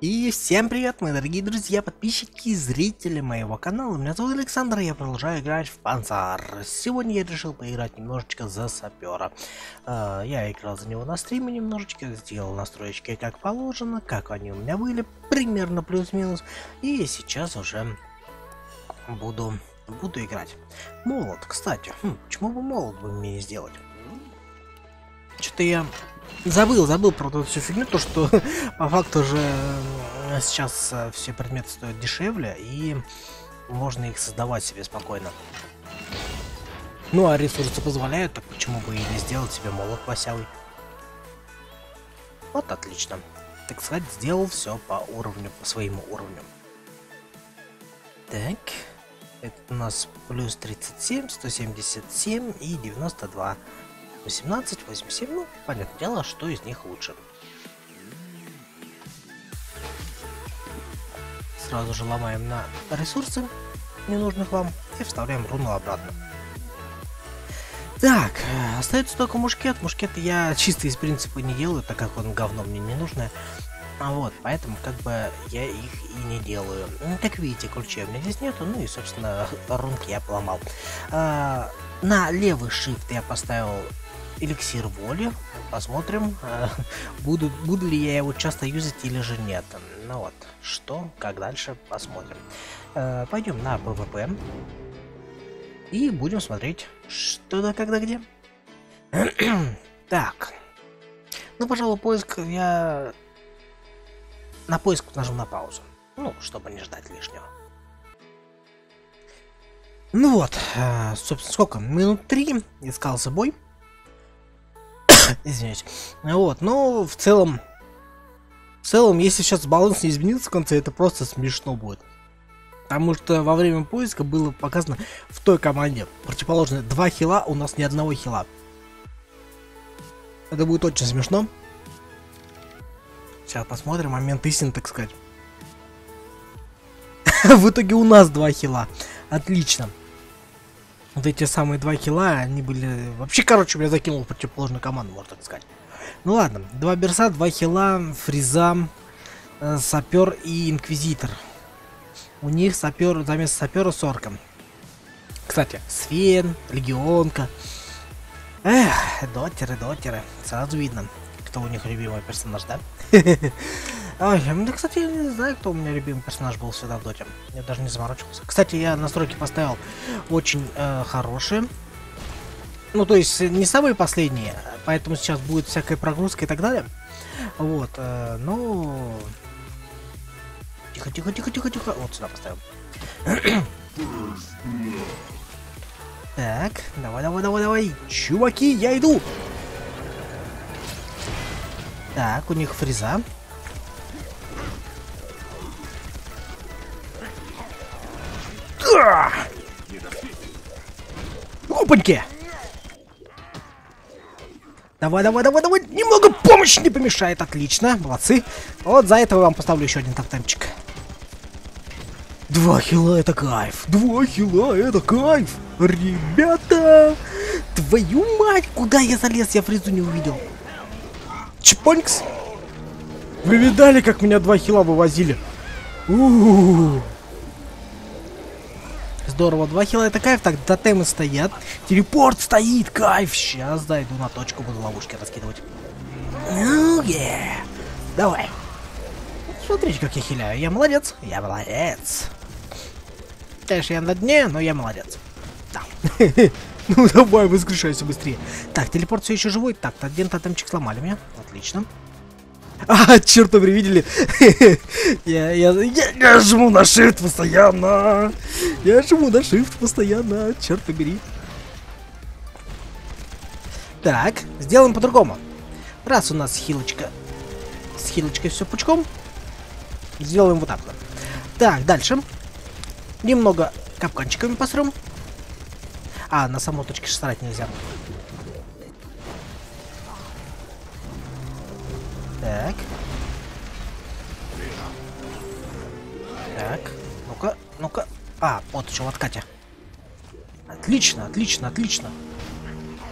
И всем привет, мои дорогие друзья, подписчики и зрители моего канала. Меня зовут Александр, и я продолжаю играть в Панцар. Сегодня я решил поиграть немножечко за сапера. Я играл за него на стриме немножечко, сделал настроечки как положено, как они у меня были, примерно плюс-минус. И сейчас уже буду играть. Молот, кстати, почему бы молот бы мне не сделать? Что-то я забыл про эту всю фигню, то что по факту же сейчас все предметы стоят дешевле, и можно их создавать себе спокойно. Ну а ресурсы позволяют, так почему бы и не сделать себе молот лосявый? Вот отлично. Так сказать, сделал все по уровню, по своему уровню. Так, это у нас плюс 37, 177 и 92. 18, 87, ну, понятное дело, что из них лучше. Сразу же ломаем на ресурсы ненужных вам и вставляем руну обратно. Так, остается только мушкет. Мушкет я чисто из принципа не делаю, так как он говно мне не нужное. Вот, поэтому как бы я их и не делаю. Как видите, ключей у меня здесь нету, ну и, собственно, рунки я поломал. На левый shift я поставил эликсир воли. Посмотрим, буду ли я его часто юзать или же нет. Ну вот, что, как дальше, посмотрим. Пойдем на ПВП. И будем смотреть, что да, когда, где. Так. Ну, пожалуй, поиск я... На поиск нажму на паузу. Ну, чтобы не ждать лишнего. Ну вот, собственно, сколько? Минут 3 искался бой. Извиняюсь. Вот, но в целом, если сейчас баланс не изменился в конце, это просто смешно будет. Потому что во время поиска было показано в той команде противоположно 2 хила, у нас ни одного хила. Это будет очень смешно. Сейчас посмотрим, момент истины, так сказать. В итоге у нас 2 хила. Отлично. Вот эти самые 2 хила, они были... Вообще, короче, меня закинул в противоположную команду, можно так сказать. Ну ладно, 2 берса, 2 хила, фриза, сапер и инквизитор. У них сапер, заместо сапера с орком. Кстати, Свен, легионка. Эх, дотеры. Сразу видно, кто у них любимый персонаж, да? Ой, ну, кстати, я не знаю, кто у меня любимый персонаж был всегда в доте. Я даже не заморочился. Кстати, я настройки поставил очень хорошие. Ну, то есть, не самые последние, поэтому сейчас будет всякая прогрузка и так далее. Вот, ну... Тихо. Вот сюда поставим. Так, давай. Чуваки, я иду! Так, у них фриза. Опаньки! Давай. Немного помощи не помешает. Отлично, молодцы. Вот за это вам поставлю еще один тотемчик. 2 хила это кайф. 2 хила это кайф. Ребята, твою мать, куда я залез? Я фризу не увидел. Чпонькс. Вы видали, как меня 2 хила вывозили? Здорово, 2 хила это кайф. Так, тотемы стоят. Телепорт стоит, кайф. Сейчас дойду на точку, буду ловушки раскидывать. Ну, давай. Смотрите, как я хиляю. Я молодец. Конечно, я на дне, но я молодец. Да. Ну, давай, воскрешайся быстрее. Так, телепорт все еще живой. Так, один тотемчик сломали меня. Отлично. Черт, вы видели? Я жму на shift постоянно. Черт побери. Так, сделаем по-другому. Раз у нас хилочка. С хилочкой все пучком. Сделаем вот так вот. Так, дальше. Немного капканчиками посрем. На саму точке срать нельзя. Так. Ну-ка. Вот еще вот Катя. Отлично.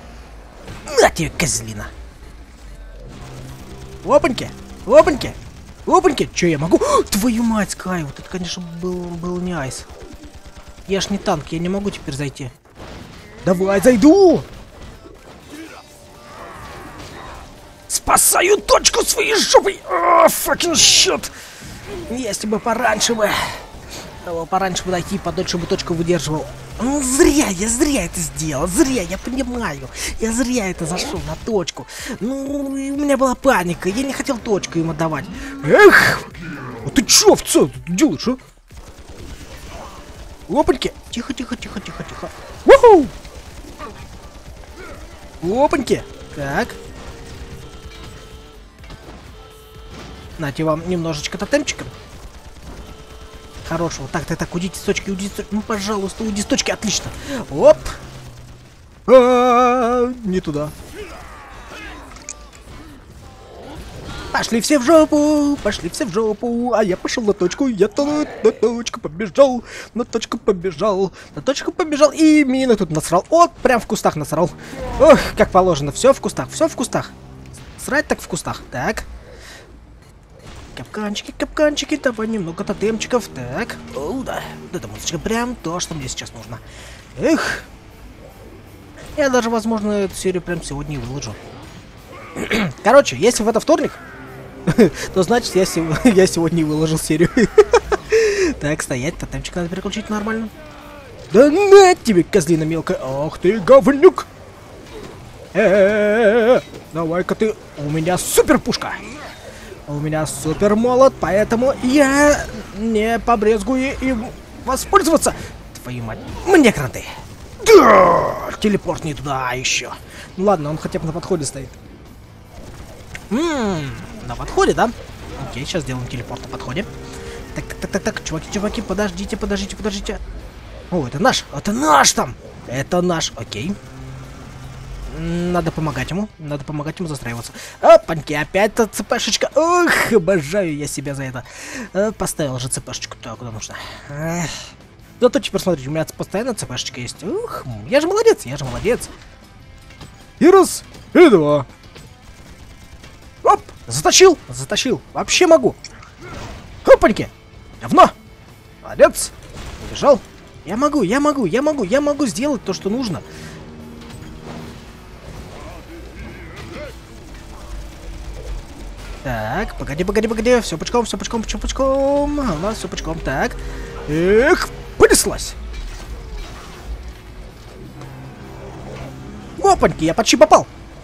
На тебе, козлина. Опаньки. Опаньки! Че я могу? Твою мать, Скай! Вот это, конечно, был не айс. Я ж не танк, я не могу теперь зайти. Давай, зайду! Спасаю точку своей жопой! Факин щит! Если бы пораньше бы... Пораньше бы дойти, подольше бы точку выдерживал. Ну, я зря это сделал, зря, я понимаю. Я зря это зашел на точку. Ну, у меня была паника, я не хотел точку им отдавать. Эх! А ты чё, овца, делаешь, а? Опаньки! Тихо, тихо, тихо, тихо, тихо. Уху! Опаньки! Так. Нате вам немножечко тотемчика. Хорошего. Так, уйдите с точки, уйдите с точки. Ну, пожалуйста, уйди с точки, отлично. Оп! Не туда. Пошли все в жопу, а я пошел на точку, я-то на точку побежал, на точку побежал и мины тут насрал. Вот, прям в кустах насрал. Ох, как положено, все в кустах, Срать так в кустах, так. Капканчики, давай немного тотемчиков, так. О, да, эта музычка прям то, что мне сейчас нужно. Эх. Я даже, возможно, эту серию прям сегодня и выложу. Короче, если в это вторник, то значит я сегодня и выложил серию. Так, стоять, тотемчик надо переключить нормально. Да на тебе, козлина мелкая. Ах ты, говнюк. Давай-ка ты. У меня супер пушка. У меня супер молот, поэтому я не побрезгую им воспользоваться. Твою мать. Мне кранты. Да! Телепорт не туда еще. Ну ладно, он хотя бы на подходе стоит. На подходе, да? Окей, сейчас сделаем телепорт на подходе. Так, чуваки, подождите. О, это наш там! Это наш, окей. Надо помогать ему застраиваться. Опаньки, опять-то цепешечка. Ох, обожаю я себя за это. Поставил же цепешечку туда, куда нужно. Зато теперь, смотрите, у меня постоянно цепешечка есть. Ух, я же молодец. И раз, и два. Оп, затащил. Вообще могу. Опаньки, говно. Молодец. Убежал. Я могу сделать то, что нужно. Так, погоди. Все пучком. У нас все пучком. Так. Эх, понеслась. Опаньки, я почти попал.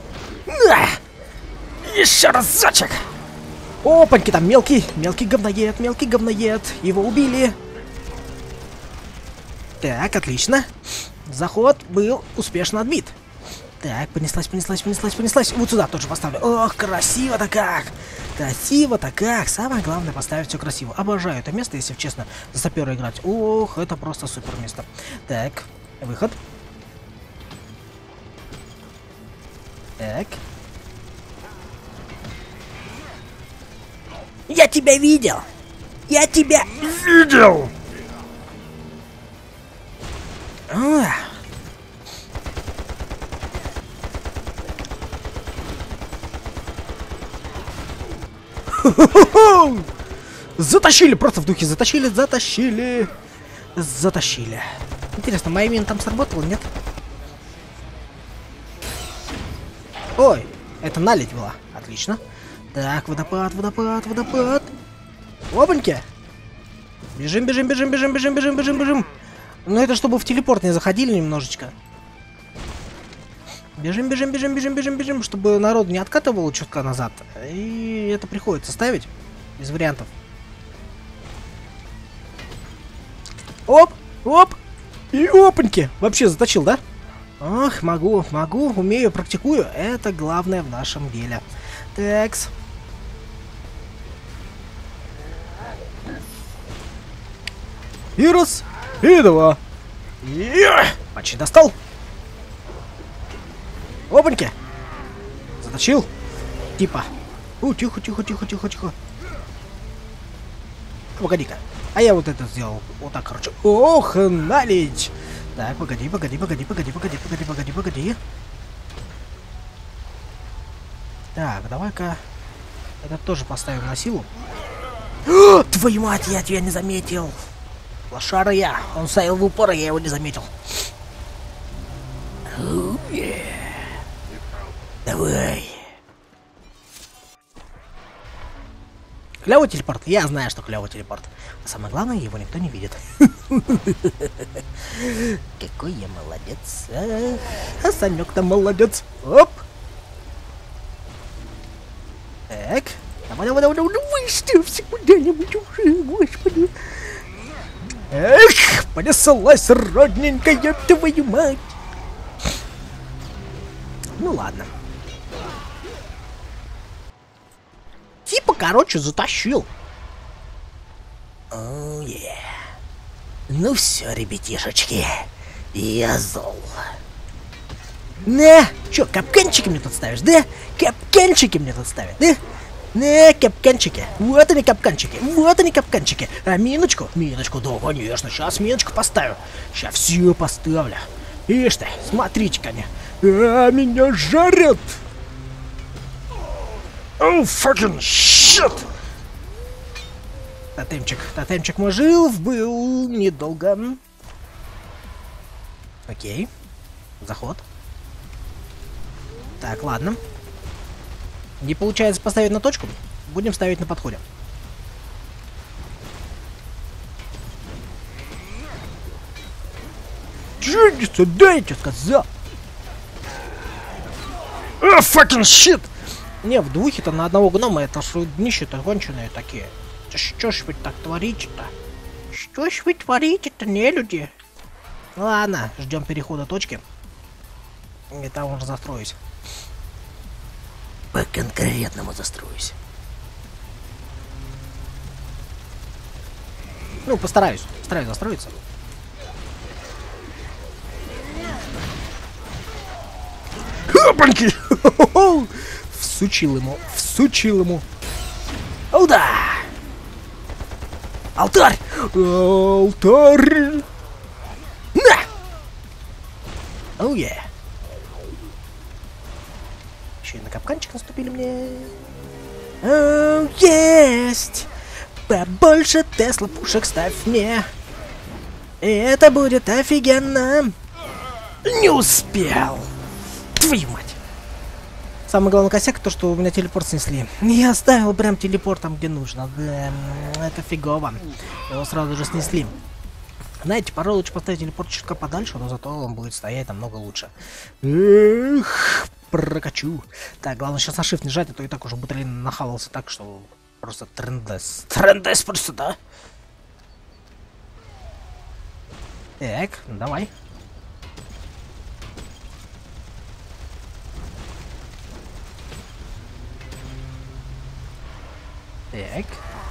Еще разочек. Опаньки, там мелкий говноед. Его убили. Так, отлично. Заход был успешно отбит. Так, понеслась. Вот сюда тоже поставлю. Ох, красиво-то как. Самое главное поставить все красиво. Обожаю это место, если честно, за сапера играть. Ох, это просто супер место. Так, выход. Так. Я тебя видел. Затащили, просто в духе затащили. Интересно, моя мина там сработала, нет? Ой, это наледь была. Отлично. Так, водопад. Опаньки. Бежим. Ну это чтобы в телепорт не заходили немножечко. Бежим, чтобы народ не откатывал чутка назад. И это приходится ставить. Без вариантов. Оп. И опаньки. Вообще заточил, да? Ох, могу, умею, практикую. Это главное в нашем деле. Такс. И раз, и два. Почти достал. Опаньки. Заточил. Типа. Тихо. Погоди-ка. А я вот это сделал. Вот так, короче. Ох, налить. Так, погоди. Так, давай-ка это тоже поставим на силу. О, твою мать, я тебя не заметил. Лошара я. Он стоял в упор, а я его не заметил. Давай. Клевый телепорт? Я знаю, что клевый телепорт. А самое главное, его никто не видит. Какой я молодец. А Санек-то молодец. Оп. Так. Давай, ставься куда-нибудь уже, господи. Эх, понеслась родненькая, твою мать. Ну ладно. Типа, короче, затащил. Ну все, ребятишечки, я зол. На, чё, капканчики мне тут ставишь, да? Капканчики мне тут ставят, да? На, капканчики. Вот они капканчики, вот они капканчики. А миночку? Миночку, да, конечно, сейчас миночку поставлю. Сейчас все поставлю. Ишь ты, смотрите-ка они. А, меня жарят. Oh, fucking shit! Тотемчик мой жив был недолго. Окей. Заход. Так, ладно. Не получается поставить на точку. Будем ставить на подходе. Чё, дайте сказал. Oh, fucking shit! Не, в двухе-то на одного гнома это что днище-то гонченые такие. Что ж вы так творите-то? Что ж вы творите-то, не люди? Ладно, ждем перехода точки. И там уже застроюсь. По-конкретному застроюсь. Ну, постараюсь застроиться. Опаньки! Всучил ему. О, да! Алтарь! Алтарь! На! Оу, е! Еще и на капканчик наступили мне. Оу, есть! Побольше Тесла пушек ставь мне. И это будет офигенно. Не успел. Твою мать. Самый главный косяк то, что у меня телепорт снесли. Я оставил прям телепорт там, где нужно. Да, это фигово. Его сразу же снесли. Знаете, порой лучше поставить телепорт чутка подальше, но зато он будет стоять намного лучше. Эх, прокачу. Так, главное сейчас на shift не жать, а то и так уже батарейн нахавался так, что просто трендес. Трендес просто, да? Так, давай. Так.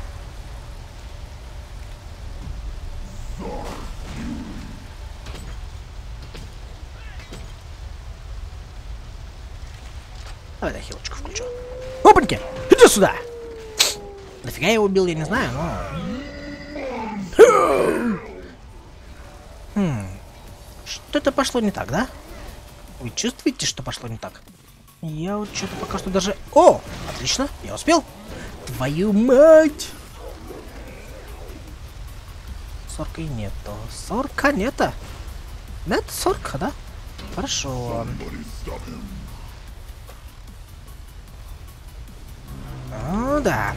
Давай я хилочку включу. Опаньки! Иди сюда! Нафига я его убил, я не знаю, но... Что-то пошло не так, да? Вы чувствуете, что пошло не так? Я вот что-то пока что даже... О! Отлично, я успел. Твою мать! Сорка и нету. Сорка нету. Нет, сорка, да? Хорошо. Ну да.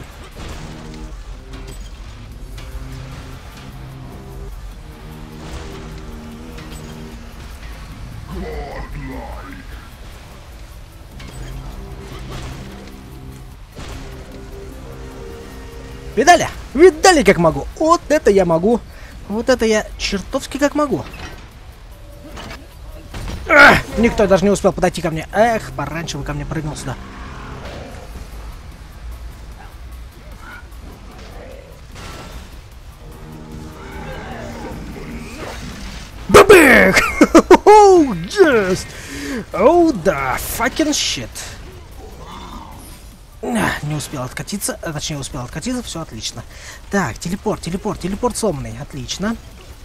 Видали? Видали, как могу? Вот это я могу. Вот это я чертовски как могу. Ах, никто даже не успел подойти ко мне. Эх, пораньше бы ко мне прыгнул сюда. Бабых! Оу, yes! Оу, да, fucking shit. Не успел откатиться, точнее успел откатиться, все отлично. Так, телепорт сломанный, отлично.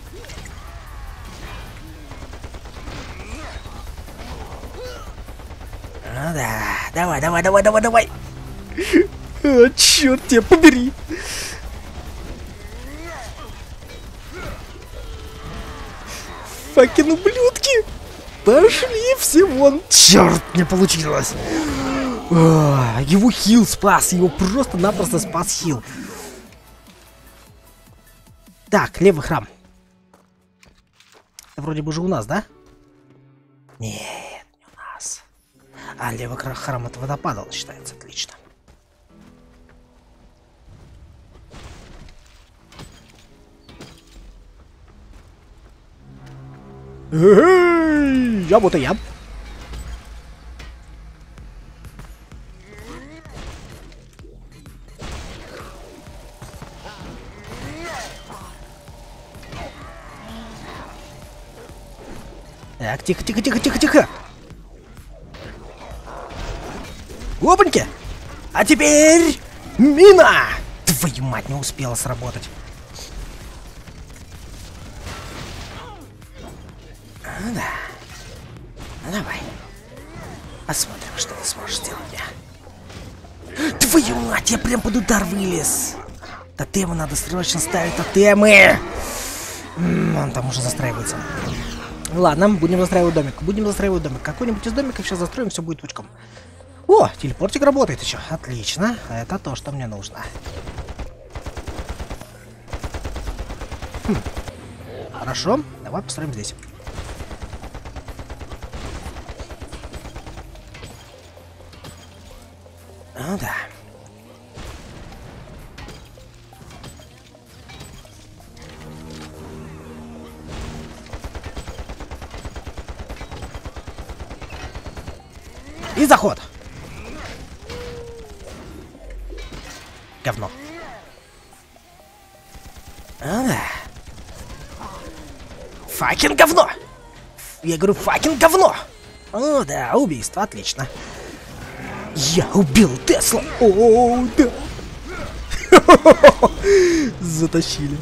Ну да, давай. Черт тебя побери. Факин ублюдки! Пошли все вон! Черт, не получилось! Его хил спас, его просто-напросто спас хил. Так, левый храм. Это вроде бы же у нас, да? Нет, не у нас. А левый храм от водопада он считается, отлично. Я вот и я. Так, тихо, тихо, тихо, тихо, тихо. Опаньки! А теперь мина! Твою мать, не успела сработать. Ну да. Ну давай. Посмотрим, что ты сможешь сделать. Твою мать, я прям под удар вылез. Тотемы надо срочно ставить, тотемы. Он там уже застраивается. Ладно, будем застраивать домик. Будем застраивать домик. Какой-нибудь из домиков сейчас застроим, все будет пучком. О, телепортик работает еще. Отлично. Это то, что мне нужно. Хорошо. Давай построим здесь. Ну да. И заход. Говно. А, да. Факин говно. Я говорю, факин говно. О, да, убийство, отлично. Я убил Тесла. О, да. Затащили.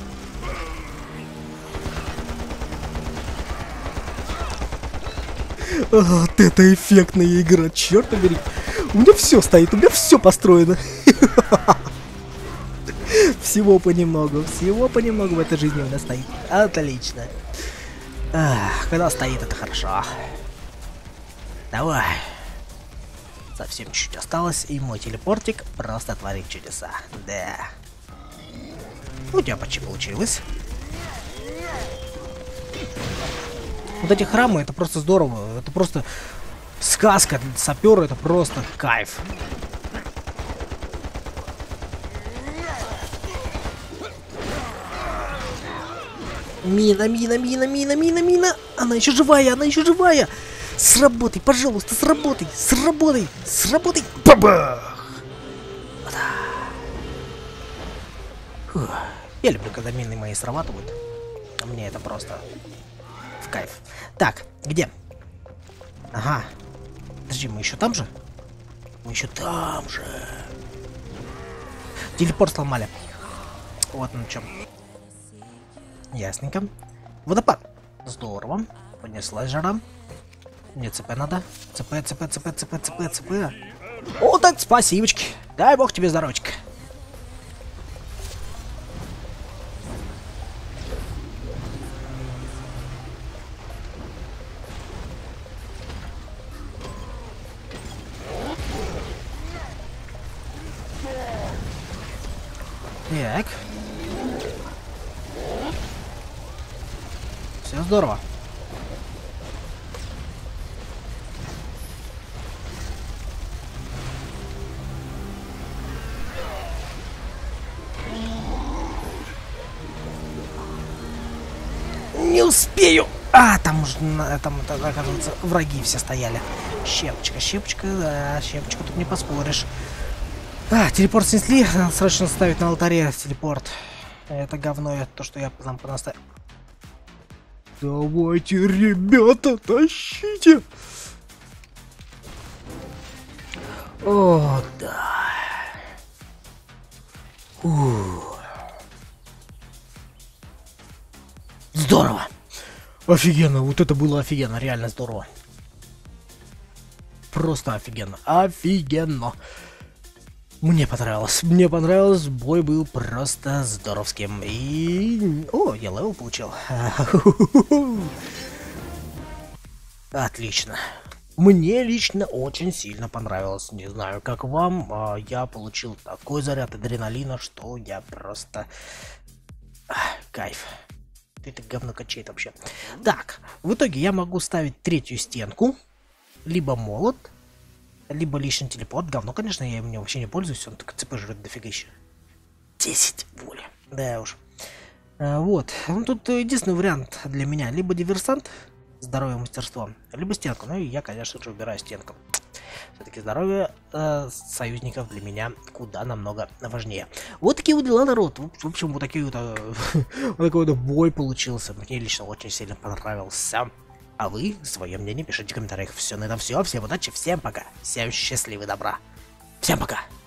Вот это эффектная игра, черт побери. У меня все стоит, у меня все построено. Всего понемногу в этой жизни у меня стоит. Отлично. Когда стоит, это хорошо. Давай. Совсем чуть-чуть осталось, и мой телепортик просто творит чудеса. Да. У тебя почти получилось. Вот эти храмы, это просто здорово. Это просто сказка для сапера, это просто кайф. Мина, мина, мина, мина, мина, мина. Она еще живая, она еще живая. Сработай, пожалуйста, сработай, сработай, сработай. Бабах! Фух. Я люблю, когда мины мои срабатывают. А мне это просто в кайф. Так, где? Ага. Подожди, мы еще там же? Мы еще там же. Телепорт сломали. Вот на чем. Ясненько. Водопад. Здорово. Понеслась жара. Мне ЦП надо. ЦП, ЦП, ЦП, ЦП, ЦП, ЦП. О, так, спасибочки. Дай бог тебе здоровочка. Так. Все здорово. Не успею. А, там уже, там, оказывается, враги все стояли. Щепочка, щепочка, да, щепочка, тут не поспоришь. А, телепорт снесли, надо срочно ставить на алтаре телепорт. Это говно, это то, что я там понаставил. Давайте, ребята, тащите! О, да. Здорово! Офигенно, вот это было офигенно, реально здорово. Просто офигенно, офигенно. Мне понравилось, бой был просто здоровским. И... О, я левел получил. Отлично. Мне лично очень сильно понравилось. Не знаю, как вам. Я получил такой заряд адреналина, что я просто... Кайф. Это говно качает вообще. Так, в итоге я могу ставить третью стенку. Либо молот, либо лишний телепорт. Говно, конечно, я им вообще не пользуюсь. Он только ЦП жрет дофига еще. 10 воли. Да уж. Вот. Ну, тут единственный вариант для меня. Либо диверсант, здоровье, мастерство, либо стенку. Ну и я, конечно же, убираю стенку. Все-таки здоровье союзников для меня куда намного важнее. Вот такие вот дела, народ. В общем, вот такие вот, вот такой вот бой получился. Мне лично очень сильно понравился. А вы свое мнение пишите в комментариях. Все на этом все. Всем удачи, всем пока. Всем счастливы, добра. Всем пока.